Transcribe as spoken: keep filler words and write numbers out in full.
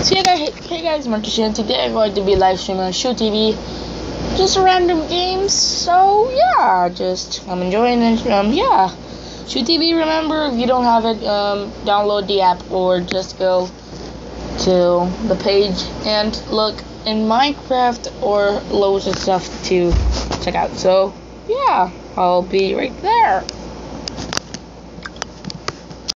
So yeah, guys, hey guys, Martin, today I'm going to be live streaming on Shou T V, just random games. So yeah, just I'm enjoying it. Um, yeah, Shou T V. Remember, if you don't have it, um, download the app or just go to the page and look in Minecraft or loads of stuff to check out. So yeah, I'll be right there.